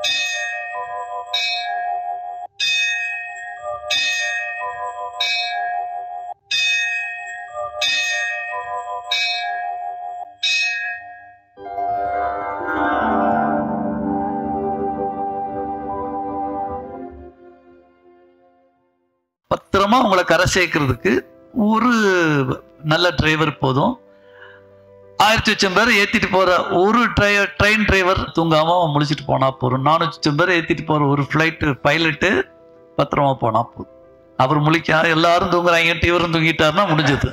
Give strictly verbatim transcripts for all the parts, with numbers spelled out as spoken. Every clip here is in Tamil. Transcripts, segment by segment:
பத்திரமா உங்களை கரை சேர்க்கறதுக்கு ஒரு நல்ல டிரைவர் போதும். ஆயிரத்தி லட்சம் பேர் ஏத்திட்டு போற ஒரு ட்ரெயின் டிரைவர் தூங்காம முழிச்சிட்டு போனா போதும். நானூற்றி லட்சம் பேர் ஏத்திட்டு போற ஒரு ஃபிளைட்டு பைலட்டு பத்திரமா போனா போதும். அவர் முழிக்க எல்லாரும் தூங்குறாங்க, இவரும் தூங்கிட்டாருன்னா முடிஞ்சது.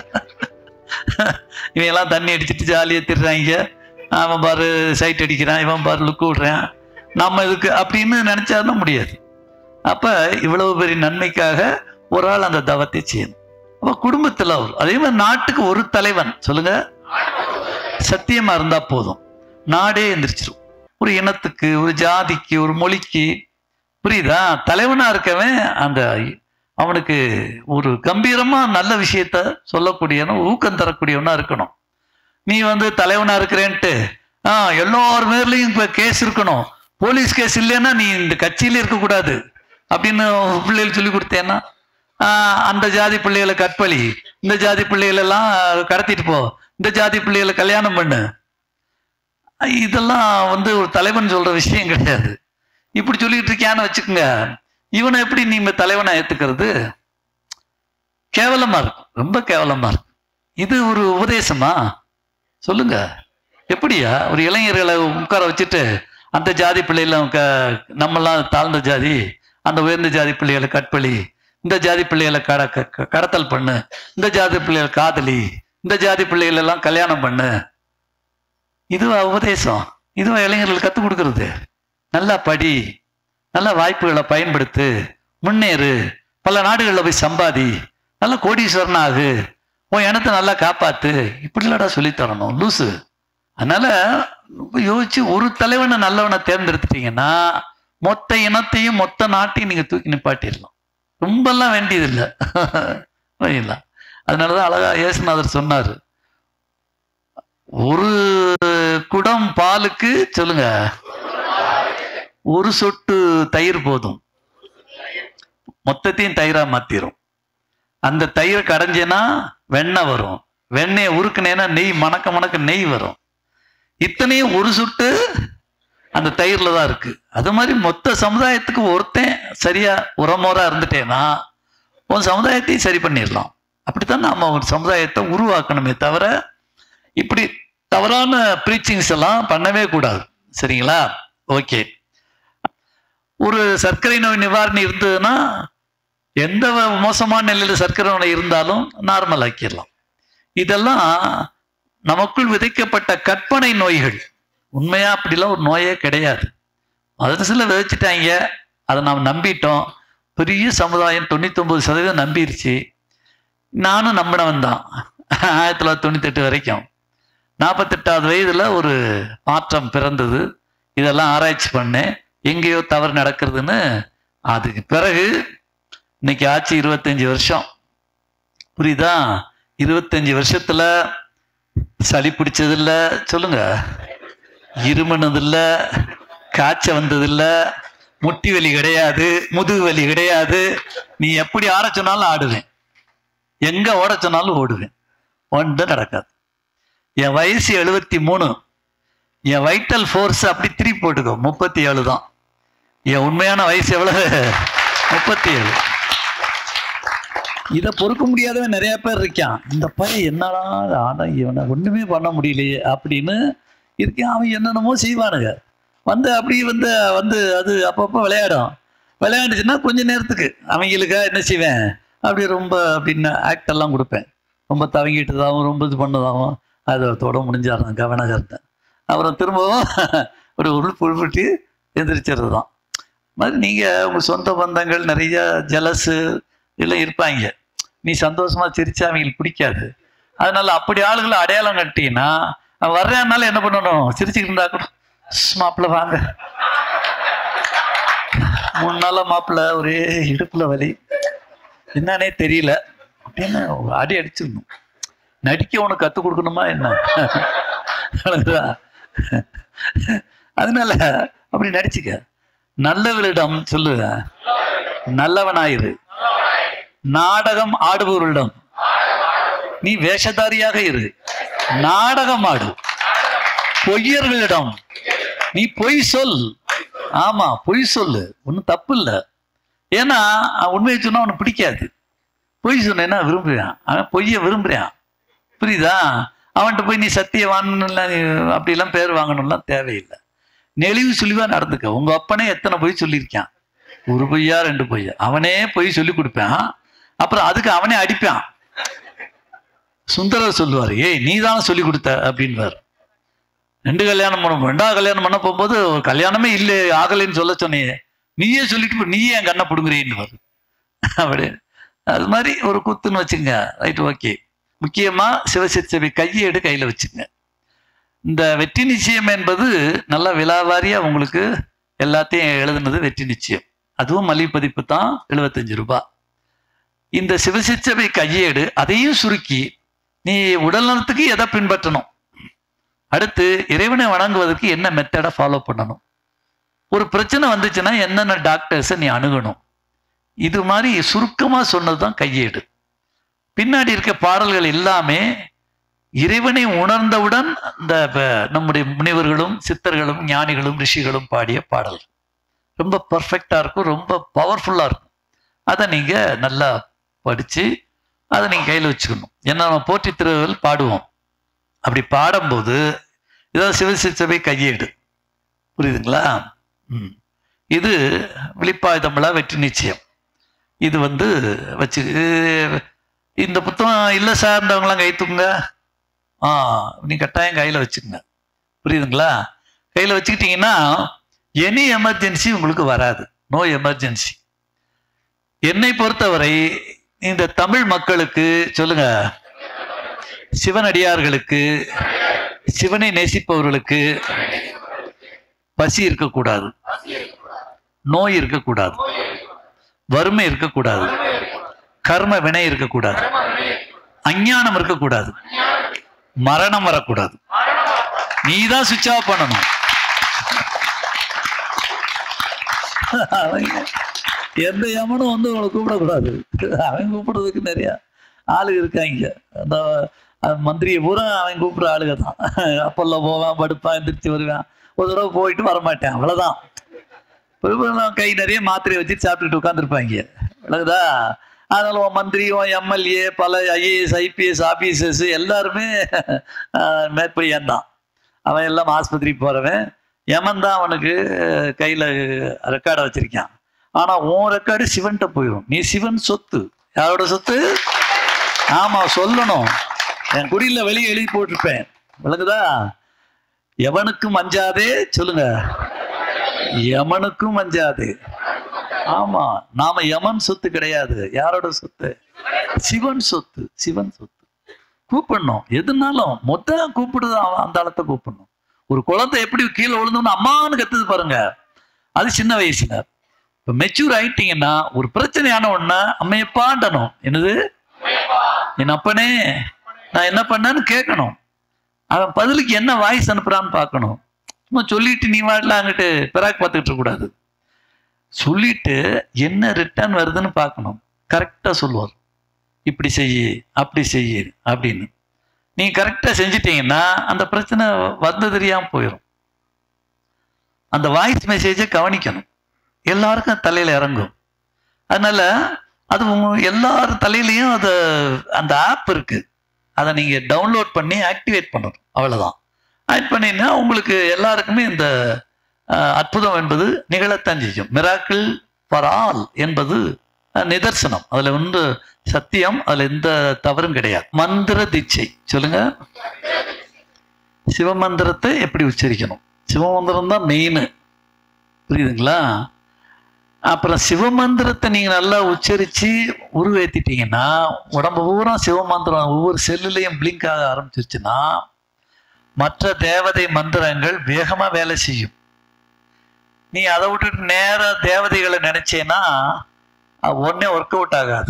இவன் எல்லாம் தண்ணி அடிச்சுட்டு ஜாலியா திடுறாங்க, அவன் பாரு சைட் அடிக்கிறான், இவன் பாரு லுக்கு விடுறான், நம்ம இதுக்கு அப்படின்னு நினைச்சாருன்னா முடியாது. அப்ப இவ்வளவு பெரிய நன்மைக்காக ஒரு ஆள் அந்த தவத்தை செய்யணும். அப்ப குடும்பத்துல அவர், அதே மாதிரி நாட்டுக்கு ஒரு தலைவன் சொல்லுங்க, சத்தியமா இருந்தா போதும், நாடே எந்திரிச்சிடும். ஒரு இனத்துக்கு, ஒரு ஜாதிக்கு, ஒரு மொழிக்கு, புரியுதா? தலைவனா இருக்கவன் அந்த அவனுக்கு ஒரு கம்பீரமா நல்ல விஷயத்த சொல்லக்கூடியவனும் ஊக்கம் தரக்கூடியவனா இருக்கணும். நீ வந்து தலைவனா இருக்கிறேன்ட்டு ஆஹ் எல்லார் மேர்லயும் இப்ப கேஸ் இருக்கணும், போலீஸ் கேஸ் இல்லைன்னா நீ இந்த கட்சியில இருக்கக்கூடாது அப்படின்னு பிள்ளைகள் சொல்லி கொடுத்தேன்னா, ஆஹ் அந்த ஜாதி பிள்ளைகளை கற்பழி, இந்த ஜாதி பிள்ளைகள் எல்லாம் கடத்திட்டு போ, இந்த ஜாதி பிள்ளைகளை கல்யாணம் பண்ணு, இதெல்லாம் வந்து ஒரு தலைவன் சொல்ற விஷயம் கிடையாது. இப்படி சொல்லிட்டு இருக்கியான்னு வச்சுக்கோங்க, இவனை எப்படி நீங்க தலைவனை ஏத்துக்கிறது? கேவலமா இருக்கும், ரொம்ப கேவலமா இருக்கும். இது ஒரு உபதேசமா சொல்லுங்க? எப்படியா ஒரு இளைஞர்களை உட்கார வச்சுட்டு அந்த ஜாதி பிள்ளைகளை நம்மெல்லாம் தாழ்ந்த ஜாதி, அந்த உயர்ந்த ஜாதி பிள்ளைகளை கற்பழி, இந்த ஜாதி பிள்ளைகளை கட கடத்தல் பண்ணு, இந்த ஜாதி பிள்ளைகளை காதலி, இந்த ஜாதி பிள்ளைகள் எல்லாம் கல்யாணம் பண்ணு, இதுவா உபதேசம்? இதுவா இளைஞர்களுக்கு கற்றுக் கொடுக்கறது? நல்லா படி, நல்ல வாய்ப்புகளை பயன்படுத்து, முன்னேறு, பல நாடுகளில் போய் சம்பாதி, நல்ல கோடீஸ்வரன் ஆகு, உன் இனத்தை நல்லா காப்பாத்து, இப்படிலடா சொல்லித்தரணும் லூசு. அதனால யோசிச்சு ஒரு தலைவனை நல்லவனை தேர்ந்தெடுத்துட்டீங்கன்னா மொத்த இனத்தையும் மொத்த நாட்டையும் நீங்க தூக்கி நிப்பாட்டிடலாம். ரொம்பலாம் வேண்டியது இல்லை. அதனாலதான் அழகா இயேசுநாதர் சொன்னாரு, ஒரு குடம் பாலுக்கு சொல்லுங்க ஒரு சொட்டு தயிர் போதும், மொத்தத்தையும் தயிரா மாத்திரும். அந்த தயிர் கடைஞ்சேன்னா வெண்ணெய் வரும், வெண்ணெயை உருக்குனேன்னா நெய், மணக்க மணக்க நெய் வரும். இத்தனையும் ஒரு சொட்டு அந்த தயிர்ல தான் இருக்கு. அது மாதிரி மொத்த சமுதாயத்துக்கு ஒருத்தன் சரியா உரமோரா இருந்துட்டேன்னா உன் சமுதாயத்தையும் சரி பண்ணிடலாம். அப்படித்தான் நாம ஒரு சமுதாயத்தை உருவாக்கணுமே தவிர இப்படி தவறான ப்ரீச்சிங்ஸ் எல்லாம் பண்ணவே கூடாது. சரிங்களா? ஓகே. ஒரு சர்க்கரை நோய் நிவாரணி இருந்ததுன்னா எந்த மோசமான நிலையில சர்க்கரை நோய் இருந்தாலும் நார்மல் ஆக்கிடலாம். இதெல்லாம் நமக்குள் விதைக்கப்பட்ட கற்பனை நோய்கள். உண்மையா அப்படிலாம் ஒரு நோயே கிடையாது. மதரசில் விதைச்சிட்டாங்க, அதை நாம் நம்பிட்டோம். பெரிய சமுதாயம் தொண்ணூத்தி ஒன்பது சதவீதம் நம்பிருச்சு. நானும் நம்பினவன் தான். ஆயிரத்தி தொள்ளாயிரத்தி தொண்ணூத்தி எட்டு வரைக்கும் நாற்பத்தெட்டாவது வயதுல ஒரு மாற்றம் பிறந்தது. இதெல்லாம் ஆராய்ச்சி பண்ணேன், எங்கேயோ தவறு நடக்கிறதுன்னு. அதுக்கு பிறகு இன்னைக்கு ஆச்சு இருபத்தஞ்சு வருஷம். புரியுதா? இருபத்தஞ்சு வருஷத்துல சளி பிடிச்சதில்ல சொல்லுங்க, இருமனதில்ல, காய்ச்ச வந்ததில்ல, முட்டி வலி கிடையாது, முதுகு வலி கிடையாது. நீ எப்படி ஆட சொன்னாலும் ஆடுவேன், எங்க ஓட சொன்னாலும் ஓடுவேன், ஒன்றும் நடக்காது. என் வயசு எழுபத்தி மூணு, என் வைட்டல் ஃபோர்ஸ் அப்படி திருப்பி போட்டுக்கோ முப்பத்தி ஏழு தான். என் உண்மையான வயசு எவ்வளவு? முப்பத்தி ஏழு. இதை பொறுக்க முடியாதவன் நிறைய பேர் இருக்கான். இந்த பையன் என்னடா ஆனா இவனை ஒண்ணுமே பண்ண முடியலையே அப்படின்னு இருக்கேன். அவன் என்னென்னமோ செய்வானுங்க, வந்து அப்படி வந்து வந்து அது அப்பப்போ விளையாடும். விளையாண்டுச்சுன்னா கொஞ்ச நேரத்துக்கு அவங்களுக்கா என்ன செய்வேன், அப்படி ரொம்ப அப்படின்னு ஆக்ட் எல்லாம் கொடுப்பேன். ரொம்ப தவங்கிட்டதாகவும் ரொம்ப இது பண்ணதாகவும் அதோட முடிஞ்சாருந்தான் கவனகரத்தை. அப்புறம் திரும்பவும் ஒரு உள் புல்புட்டி எந்திரிச்சிறது தான். மாதிரி நீங்கள் உங்கள் சொந்த பந்தங்கள் நிறைய ஜலசு இதெல்லாம் இருப்பாங்க. நீ சந்தோஷமா சிரிச்சா அவங்களுக்கு பிடிக்காது. அதனால அப்படி ஆளுகளை அடையாளம் கட்டினா அவன் வர்றதுனால என்ன பண்ணணும், சிரிச்சுக்கிட்டு இருந்தா கூட மாப்பிள்ள வாங்க, மூணு நாளா மாப்பிள்ள ஒரே இடுப்புல வலி என்னன்னே தெரியல அப்படின்னு அடி அடிச்சிடணும். நடிக்க உனக்கு கற்றுக் கொடுக்கணுமா என்ன? அதனால அப்படி நடிச்சுக்க. நல்லவர்களிடம் சொல்லுங்க, நல்லவனாயிரு. நாடகம் ஆடுபவர்களிடம் நீ வேஷதாரியாக இரு, நாடகம் ஆடு. பொய்யர்களிடம் நீ பொய் சொல். ஆமா, பொய் சொல்லு, ஒன்றும் தப்பு இல்லை. ஏன்னா உண்மையை சொன்னா அவனுக்கு பிடிக்காது. பொய் சொன்னா விரும்புறான், அவன் பொய்ய விரும்புறான். புரியுதா? அவன்கிட்ட போய் நீ சத்தியவான் அப்படிலாம் பேர் வாங்கணும்லாம் தேவையில்லை. நெளிவு சுழிவா நடந்துக்க. உங்க அப்பனே எத்தனை பொய் சொல்லியிருக்கான், ஒரு பொய்யா ரெண்டு பொய்யா, அவனே பொய் சொல்லி கொடுப்பான். அப்புறம் அதுக்கு அவனே அடிப்பான். சுந்தரர் சொல்லுவார், ஏய் நீ தானே சொல்லி கொடுத்த அப்படின்வார். ரெண்டு கல்யாணம் பண்ண ரெண்டாவது கல்யாணம் பண்ண போகும்போது ஒரு கல்யாணமே இல்லை ஆகலைன்னு சொல்ல சொன்னியே, நீயே சொல்லிட்டு நீயே என் கண்ணை பிடுங்குறீன்னு. அப்படி அது மாதிரி ஒரு குத்துன்னு வச்சுங்க. Right, okay. முக்கியமா சிவசிற்சபை கையேடு கையில வச்சுங்க. இந்த வெற்றி நிச்சயம் என்பது நல்லா விலாவாரியா உங்களுக்கு எல்லாத்தையும் எழுதுனது வெற்றி நிச்சயம். அதுவும் மலிவு பதிப்பு தான், எழுபத்தஞ்சு ரூபாய். இந்த சிவசிற்சபை கையேடு அதையும் சுருக்கி நீ உடல் நலத்துக்கு எதை பின்பற்றணும், அடுத்து இறைவனை வணங்குவதற்கு என்ன மெத்தடை ஃபாலோ பண்ணணும், ஒரு பிரச்சனை வந்துச்சுன்னா என்னென்ன டாக்டர்ஸை நீ அணுகணும், இது மாதிரி சுருக்கமா சொன்னதுதான் கையேடு. பின்னாடி இருக்க பாடல்கள் எல்லாமே இறைவனை உணர்ந்தவுடன் இந்த நம்முடைய முனிவர்களும் சித்தர்களும் ஞானிகளும் ரிஷிகளும் பாடிய பாடல். ரொம்ப பர்ஃபெக்டா இருக்கும், ரொம்ப பவர்ஃபுல்லா இருக்கும். அதை நீங்க நல்லா படிச்சு அதை நீங்க கையில் வச்சுக்கணும். ஏன்னா நம்ம போற்றி திருவள்ளுவர் பாடுவோம். அப்படி பாடும்போது இதாவது சிவசிற்சபை கையேடு, புரியுதுங்களா? ம் இது விழிப்பாயுதமிழா வெற்றி நிச்சயம். இது வந்து வச்சு இந்த புத்தகம் இல்லை சார்ந்தவங்களாம் கை தூக்குங்க. ஆ நீ கட்டாயம் கையில் வச்சுக்கங்க, புரியுதுங்களா? கையில் வச்சுக்கிட்டீங்கன்னா எனி எமர்ஜென்சி உங்களுக்கு வராது. No emergency. என்னை பொறுத்தவரை இந்த தமிழ் மக்களுக்கு சொல்லுங்க, சிவனடியார்களுக்கு, சிவனை நேசிப்பவர்களுக்கு பசி இருக்கக்கூடாது, நோய் இருக்கக்கூடாது, வறுமை இருக்கக்கூடாது, கர்ம வினை இருக்கக்கூடாது, அஞ்ஞானம் இருக்கக்கூடாது, மரணம் வரக்கூடாது. நீதான் சுவிட்ச் ஆஃப் பண்ணணும். எந்த யமனும் வந்து உங்களை கூப்பிடக்கூடாது. அவன் கூப்பிடுறதுக்கு நிறைய ஆளுங்க இருக்காங்க. அந்த மந்திரியை பூரா அவன் கூப்பிடுற ஆளுக தான். அப்பல்ல போவான், படுப்பான், எந்திரிச்சு வருவான், ஒரு தடவை போயிட்டு வரமாட்டேன், அவ்வளோதான். கை நிறைய மாத்திரையை வச்சுட்டு சாப்பிட்டுட்டு உட்காந்துருப்பாங்க, அவ்வளவுதா. அதனால உன் மந்திரியும் எம்எல்ஏ பல ஐஏஎஸ் ஐபிஎஸ் ஆபீசர்ஸ் எல்லாருமே மேற்படியான் தான். அவன் எல்லாம் ஆஸ்பத்திரிக்கு போறவன். யமன் தான் அவனுக்கு கையில ரெக்கார்டை வச்சிருக்கான். ஆனா உன் ரெக்கார்டு சிவன்கிட்ட போயிடும். நீ சிவன் சொத்து. யாரோட சொத்து? ஆமா, சொல்லணும். என் குடியில வெளியே எழுதி போட்டிருப்பேன், விளங்குதா? எவனுக்கும் அஞ்சாதே, சொல்லுங்க, யமனுக்கும் அஞ்சாது. ஆமா, நாம யமன் சொத்து கிடையாது. யாரோட சொத்து? சிவன் சொத்து. சிவன் சொத்து. கூப்பிடணும், எதுனாலும் மொத்த கூப்பிடுது அந்த ஆளத்தை கூப்பிடணும். ஒரு குழந்தை எப்படி கீழே விழுந்தோன்னு அம்மான்னு கத்துது பாருங்க, அது சின்ன வயசுல. இப்ப மெச்சூர் ஆயிட்டீங்கன்னா ஒரு பிரச்சனையான ஒண்ணா அம்மையப்பாண்டணும். என்னது? என் அப்பனே நான் என்ன பண்ணேன்னு கேட்கணும். அவன் பதிலுக்கு என்ன வாய்ஸ் அனுப்புறான்னு பார்க்கணும். சும்மா சொல்லிட்டு நீ வாடல அங்கிட்டு பிராக் பார்த்துக்கிட்டு இருக்க கூடாது. சொல்லிட்டு என்ன ரிட்டர்ன் வருதுன்னு பார்க்கணும். கரெக்டா சொல்லுவார், இப்படி செய்ய அப்படி செய்ய அப்படின்னு. நீங்க கரெக்டா செஞ்சிட்டீங்கன்னா அந்த பிரச்சனை வந்து தெரியாம போயிடும். அந்த வாய்ஸ் மெசேஜை கவனிக்கணும். எல்லாருக்கும் தலையில இறங்கும். அதனால அது உங்க எல்லாரும் தலையிலையும் அது அந்த ஆப் இருக்கு. அதை நீங்க டவுன்லோட் பண்ணி ஆக்டிவேட் பண்ணணும். அவ்வளவுதான். ஆக்ட் பண்ணினா உங்களுக்கு எல்லாருக்குமே இந்த அற்புதம் என்பது நிகழத்தான் செய்யும். மிராக்கிள் ஃபார் ஆல் என்பது நிதர்சனம். அதுல ஒன்று சத்தியம், அதுல எந்த தவறும் கிடையாது. மந்திர தீட்சை சொல்லுங்க. சிவமந்திரத்தை எப்படி உச்சரிக்கணும்? சிவமந்திரம் தான் மெயின், புரியுதுங்களா? அப்புறம் சிவமந்திரத்தை நீங்க நல்லா உச்சரிச்சு உருவேத்திட்டீங்கன்னா உடம்பு பூரா சிவமந்திரம் ஒவ்வொரு செல்லுலையும் பிளிங்க் ஆக ஆரம்பிச்சிருச்சுன்னா மற்ற தேவதை மந்திரங்கள் வேகமா வேலை செய்யும். நீ அதை விட்டுட்டு நேர தேவதைகளை நினைச்சேன்னா ஒன்னே ஒர்க் அவுட் ஆகாது.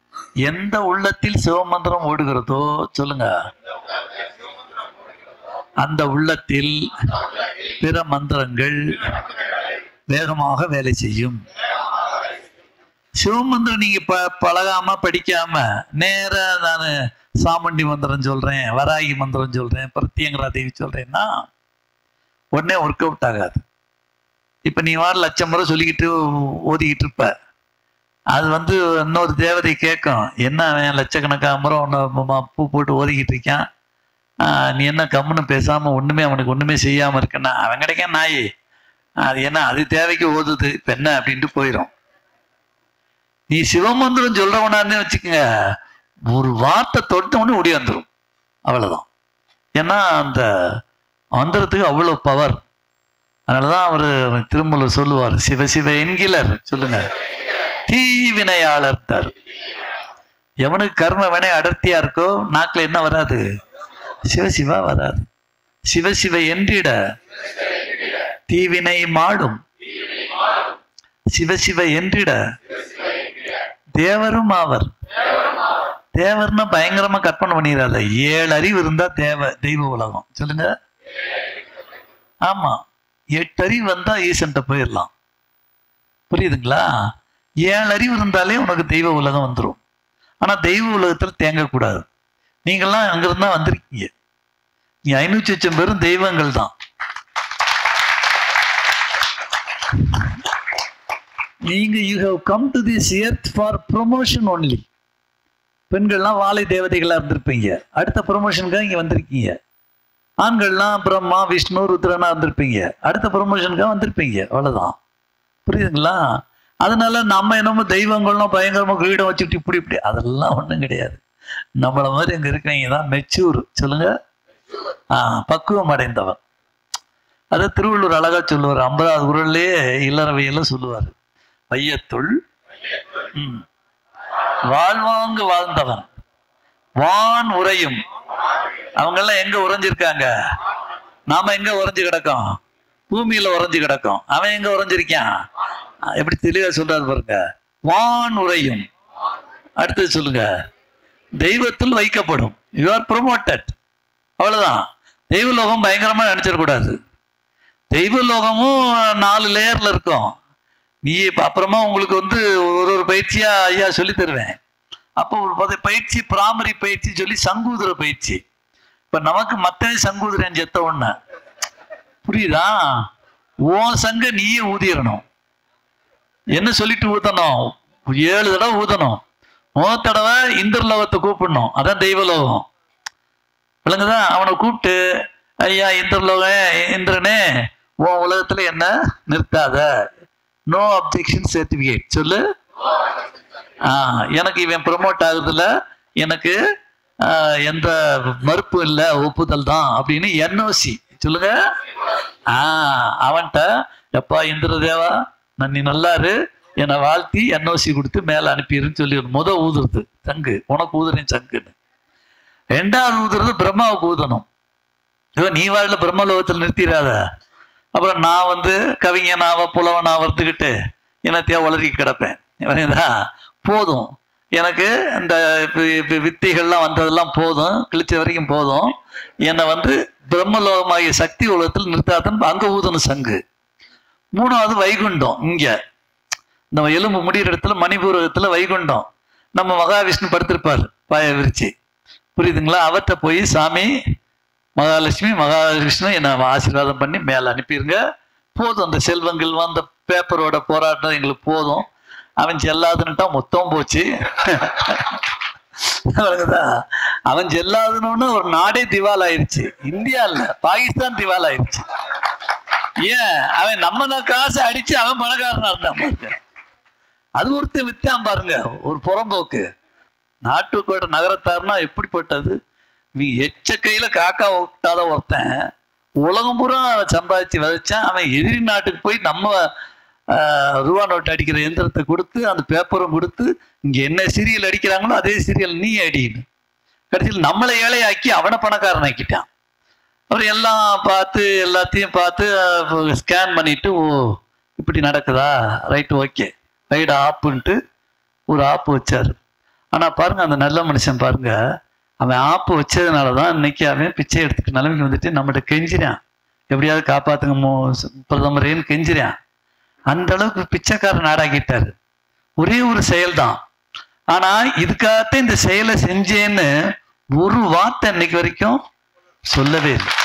எந்த உள்ளத்தில் சிவமந்திரம் ஓடுகிறதோ சொல்லுங்க, அந்த உள்ளத்தில் பிற மந்திரங்கள் வேகமாக வேலை செய்யும். சிவமந்திரம் நீங்க ப பழகாம படிக்காம நேர நான் சாமுண்டி மந்திரம் சொல்றேன், வராகி மந்திரம் சொல்றேன், பிரத்யங்கரா தேவி சொல்றேன்னா உடனே ஒர்க் அவுட் ஆகாது. இப்ப நீ வார லட்சம் முறை சொல்லிக்கிட்டு ஓதிக்கிட்டு இருப்ப, அது வந்து இன்னொரு தேவதை கேட்கும், என்ன அவன் லட்சக்கணக்கான முறை ஒன்று பூ போட்டு ஓதிக்கிட்டு இருக்கான், நீ என்ன கம்முன்னு பேசாம ஒண்ணுமே அவனுக்கு ஒண்ணுமே செய்யாம இருக்கன்னா, அவன் கிடைக்க நாய் அது என்ன அது தேவைக்கு ஓதுது இப்ப என்ன அப்படின்ட்டு போயிடும். நீ சிவமந்திரம் சொல்றவனான்னு வச்சுக்கோங்க, ஒரு வார்த்தை தொட்டவொடனே ஓடி வந்துடும், அவ்வளவுதான். ஏன்னா அந்த மந்திரத்துக்கு அவ்வளவு பவர். அதனாலதான் அவரு திருமூலர் சொல்லுவார், சிவ சிவ என்கிலர் சொல்லுங்க தீவினையாளர் தார். எவனுக்கு கர்ம வினை அடர்த்தியா இருக்கோ நாக்குல என்ன வராது, சிவசிவா வராது. சிவசிவ என்றிட தீவினை மாடும், சிவசிவ என்றிட தேவரும் ஆவர். தேவர்னா பயங்கரமா கற்பனை பண்ணிடாத, ஏழு அறிவு இருந்தா தேவ தெய்வ உலகம் சொல்லுங்க. ஆமா, எட்டு அறிவு வந்தா ஈசன்ட்ட போயிடலாம். புரியுதுங்களா? ஏழு அறிவு இருந்தாலே உனக்கு தெய்வ உலகம் வந்துடும். ஆனா தெய்வ உலகத்துல தேங்கக்கூடாது. நீங்கள்லாம் அங்கிருந்தா வந்திருக்கீங்க. நீ ஐநூற்றி லட்சம் பேரும் தெய்வங்கள் தான். நீங்க you have come to this earth for promotion only. பெண்கள்லாம் வாழை தேவதைகளா இருந்திருப்பீங்க, அடுத்த ப்ரொமோஷனுக்காக இங்க வந்திருக்கீங்க. ஆண்கள்லாம் பிரம்மா விஷ்ணு ருத்ரனா இருந்திருப்பீங்க, அடுத்த ப்ரொமோஷனுக்காக வந்திருப்பீங்க, அவ்வளவுதான். புரியுதுங்களா? அதனால நம்ம என்னமோ தெய்வங்கள்லாம் பயங்கரமா கிரீடம் வச்சுட்டு இப்படி இப்படி அதெல்லாம் ஒன்றும் கிடையாது. நம்மள மாதிரி அங்க இருக்கிறவங்க தான் மெச்சூர் சொல்லுங்க, ஆஹ் பக்குவம் அடைந்தவன். அதை திருவள்ளுவர் அழகா சொல்லுவார், ஐம்பதாவது குறள்லயே இல்லறவையெல்லாம் சொல்லுவார். வையத்துள் உம் வாழ்வாங்கு வாழ்ந்தவன் வான் உறையும். அவங்க எல்லாம் எங்க உறைஞ்சிருக்காங்க? நாம எங்க உறைஞ்சு கிடக்கோம்? பூமியில உறைஞ்சு கிடக்கும். அவன் எங்க உறைஞ்சிருக்கான்? எப்படி தெளிவா சொல்றாரு பாருங்க, வான் உறையும். அடுத்தது சொல்லுங்க, தெய்வத்தில் வைக்கப்படும். யூ ஆர் ப்ரொமோட்டட், அவ்வளவுதான். தெய்வலோகம் பயங்கரமா நினைச்சிடக்கூடாது. தெய்வலோகமும் நாலு லேயர்ல இருக்கும். நீ இப்ப அப்புறமா உங்களுக்கு வந்து ஒரு ஒரு பயிற்சியா ஐயா சொல்லி தருவேன். அப்போ ஒரு பயிற்சி பிராமரி பயிற்சி சொல்லி சங்கூதுர பயிற்சி. இப்ப நமக்கு மத்த சங்கூதுரன் செத்த ஒண்ணு புரியுதா? ஓ சங்க நீயே ஊதிடணும். என்ன சொல்லிட்டு ஊத்தணும்? ஏழு தடவை ஊதணும். மூணு தடவை இந்திரலோகத்தை கூப்பிடணும், அதான் தெய்வலோகம். விளங்குதா? அவனை கூப்பிட்டு, ஐயா இந்திரலோகம் இந்திரனே உன் உலகத்துல என்ன நிறுத்தாத, நோ அப்ஜெக்ஷன் சர்டிபிகேட் சொல்லு. ஆஹ் எனக்கு இவன் ப்ரமோட் ஆகுதுல, எனக்கு எந்த மறுப்பு இல்லை, ஒப்புதல் தான் அப்படின்னு என்ஓசி சொல்லுங்க. ஆஹ் அவன்கிட்ட எப்பா இந்திரதேவா நான் நீ நல்லாரு என்னை வாழ்த்தி என்ஓசி கொடுத்து மேல அனுப்பிடுன்னு சொல்லி முத ஊதுறது சங்கு, உனக்கு ஊதுறேன் சங்குன்னு. ரெண்டாவது ஊதுறது பிரம்மாவுக்கு ஊதணும். நீ வாழ்ல பிரம்மலோகத்தில் நிறுத்திடாத. அப்புறம் நான் வந்து கவிஞனாவ புலவனா வறுத்துக்கிட்டு என்னத்தையா உளறி கிடப்பேன். போதும் எனக்கு இந்த வித்தைகள்லாம் வந்ததெல்லாம் போதும், கிழிச்ச வரைக்கும் போதும். என்னை வந்து பிரம்மலோகமாகிய சக்தி உலகத்தில் நிறுத்தாதன்னு அங்க ஊதணும் சங்கு. மூணாவது வைகுண்டம். இங்க நம்ம எலும்பு முடிகிற இடத்துல மணிபூரகத்துல வைகுண்டம். நம்ம மகாவிஷ்ணு படுத்திருப்பார் பாய விரிச்சு, புரியுதுங்களா? அவர்கிட்ட போய் சாமி மகாலட்சுமி மகாவிஷ்ணு என்னை ஆசீர்வாதம் பண்ணி மேல அனுப்பிடுங்க, போதும் அந்த செல்வங்கள் அந்த பேப்பரோட போராட்டம் எங்களுக்கு போதும். அவன் செல்லாதுன்னுட்டா மொத்தம் போச்சு. அவன் செல்லாதுன்னு ஒரு நாடே திவால் ஆயிடுச்சு. இந்தியா இல்ல, பாகிஸ்தான் திவால் ஆயிடுச்சு. ஏன்? அவன் நம்ம காசை அடிச்சு அவன் பணக்காரனா இருந்தான் பாருங்க. அது ஒருத்தர் வித்தான் பாருங்க, ஒரு புறம்போக்கு நாட்டுக்கோட்டை நகரத்தாருன்னா எப்படிப்பட்டது. நீ எச்ச கையில காக்கா விட்டாத ஒருத்தன் உலகம் பூரா சம்பாதிச்சு விதைச்சான். அவன் எதிரி நாட்டுக்கு போய் நம்ம ரூபா நோட்டு அடிக்கிற எந்திரத்தை கொடுத்து அந்த பேப்பரும் கொடுத்து இங்க என்ன சீரியல் அடிக்கிறாங்களோ அதே சீரியல் நீ அடின்னு கடைசியில் நம்மளை ஏழையாக்கி அவனை பணக்காரன் ஆக்கிட்டான். அவர் எல்லாம் பார்த்து எல்லாத்தையும் பார்த்து ஸ்கேன் பண்ணிட்டு, ஓ இப்படி நடக்குதா, ரைட்டு ஓகே ரைட் ஆப்புன்ட்டு ஒரு ஆப்பு வச்சாரு. ஆனா பாருங்க அந்த நல்ல மனுஷன் பாருங்க, அவன் ஆப்பு வச்சதுனாலதான் இன்னைக்கு அவன் பிச்சை எடுத்துக்க நிலைமைக்கு வந்துட்டு நம்மகிட்ட கெஞ்சிறான், எப்படியாவது காப்பாத்துங்க மோ பிரதமரேன்னு கெஞ்சிறான். அந்த அளவுக்கு பிச்சைக்கார நாடாக்கிட்டாரு. ஒரே ஒரு செயல்தான். ஆனா இதுக்காகத்தான் இந்த செயலை செஞ்சேன்னு ஒரு வார்த்தை இன்னைக்கு வரைக்கும் சொல்லவே இல்லை.